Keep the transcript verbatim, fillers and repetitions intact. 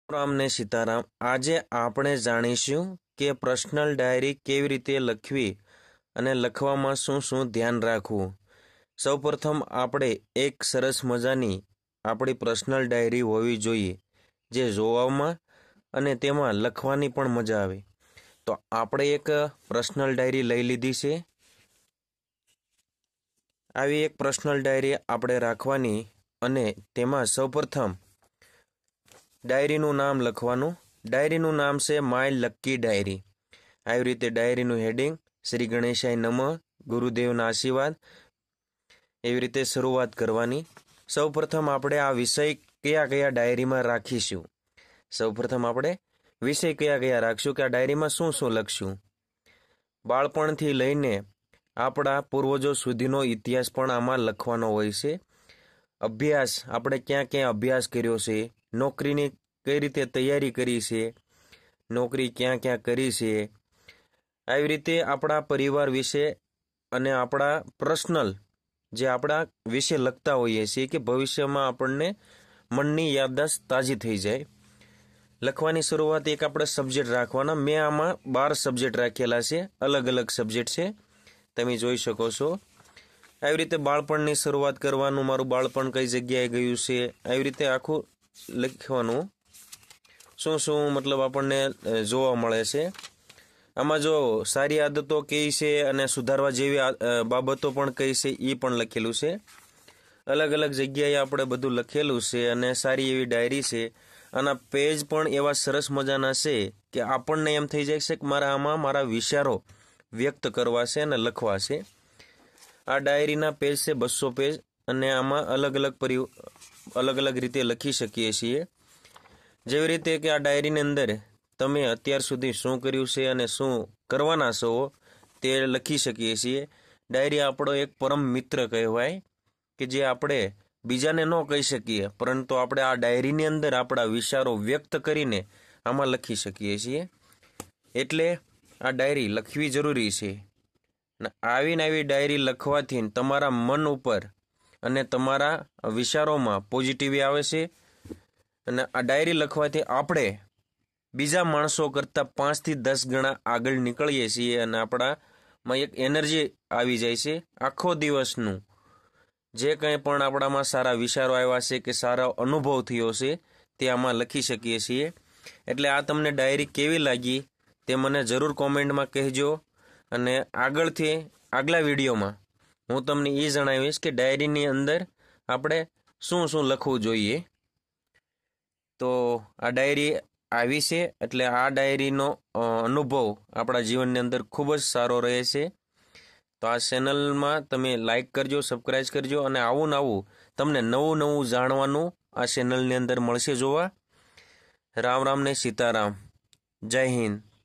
राम ने सीताराम। આજે આપણે જાણીશું કે પર્સનલ ડાયરી કેવી રીતે લખવી અને લખવામાં શું શું ધ્યાન રાખવું। સૌપ્રથમ આપણે એક સરસ મજાની આપણી પર્સનલ ડાયરી હોવી જોઈએ, જે જોવામાં અને તેમાં લખવાની પણ મજા આવે। તો આપણે એક પર્સનલ ડાયરી લઈ લીધી છે। આવી એક પર્સનલ ડાયરી આપણે રાખવાની અને તેમાં સૌપ્રથમ ડાયરીનું નામ લખવાનું। ડાયરીનું નામ છે માય લકી ડાયરી। આવી રીતે ડાયરીનું હેડિંગ શ્રી ગણેશાય નમઃ, ગુરુદેવના આશીર્વાદ, એવી રીતે શરૂઆત કરવાની। સૌપ્રથમ આપણે આ વિષય કયા કયા ડાયરીમાં રાખીશું। સૌપ્રથમ આપણે વિષય કયા કયા રાખશું કે આ ડાયરીમાં શું શું લખશું। બાળપણથી લઈને આપણા પૂર્વજો સુધીનો ઇતિહાસ પણ આમાં લખવાનો હોય છે। અભ્યાસ, આપણે ક્યાં ક્યાં અભ્યાસ કર્યો છે, નોકરીની કઈ રીતે તૈયારી કરી છે, નોકરી ક્યાં ક્યાં કરી છે, આવી રીતે આપણા પરિવાર વિશે અને આપણા પર્સનલ જે આપણા વિશે લખતા હોઈએ છીએ કે ભવિષ્યમાં આપણને મનની યાદદાસ્ત તાજી થઈ જાય। લખવાની શરૂઆત એક આપણે સબ્જેક્ટ રાખવાના। મેં આમાં બાર સબ્જેક્ટ રાખેલા છે, અલગ અલગ સબ્જેક્ટ છે, તમે જોઈ શકો છો। આવી રીતે બાળપણની શરૂઆત કરવાનું, મારું બાળપણ કઈ જગ્યાએ ગયું છે, આવી રીતે આખું લખવાનું, શું શું મતલબ આપણને જોવા મળે છે। આમાં જો સારી આદતો કઈ છે અને સુધારવા જેવી બાબતો પણ કઈ છે એ પણ લખેલું છે। અલગ અલગ જગ્યાએ આપણે બધું લખેલું છે અને સારી એવી ડાયરી છે। આના પેજ પણ એવા સરસ મજાના છે કે આપણને એમ થઈ જાય છે કે મારા આમાં મારા વિચારો વ્યક્ત કરવા છે અને લખવા છે। આ ડાયરીના પેજ છે બસો પેજ અને આમાં અલગ અલગ પરિ અલગ અલગ રીતે લખી શકીએ છીએ। જેવી રીતે કે આ ડાયરીની અંદર તમે અત્યાર સુધી શું કર્યું છે અને શું કરવાના છો તે લખી શકીએ છીએ। ડાયરી આપણો એક પરમ મિત્ર કહેવાય કે જે આપણે બીજાને ન કહી શકીએ, પરંતુ આપણે આ ડાયરીની અંદર આપણા વિચારો વ્યક્ત કરીને આમાં લખી શકીએ છીએ। એટલે આ ડાયરી લખવી જરૂરી છે। આવીને આવી ડાયરી લખવાથી તમારા મન ઉપર અને તમારા વિચારોમાં પોઝિટિવ આવે છે અને આ ડાયરી લખવાથી આપણે બીજા માણસો કરતાં પાંચથી દસ ગણા આગળ નીકળીએ છીએ અને આપણામાં એક એનર્જી આવી જાય છે। આખો દિવસનું જે કંઈ પણ આપણામાં સારા વિચારો આવ્યા છે કે સારો અનુભવ થયો છે તે આમાં લખી શકીએ છીએ। એટલે આ તમને ડાયરી કેવી લાગી તે મને જરૂર કોમેન્ટમાં કહેજો અને આગળથી આગલા વિડીયોમાં હું તમને એ જણાવીશ કે ડાયરીની અંદર આપણે શું શું લખવું જોઈએ। તો આ ડાયરી આવી છે, એટલે આ ડાયરીનો અનુભવ આપણા જીવનની અંદર ખૂબ જ સારો રહે છે। તો આ ચેનલમાં તમે લાઈક કરજો, સબસ્ક્રાઈબ કરજો અને આવું ને આવું તમને નવું નવું જાણવાનું આ ચેનલની અંદર મળશે જોવા। રામ રામ ને સીતારામ, જય હિન્દ।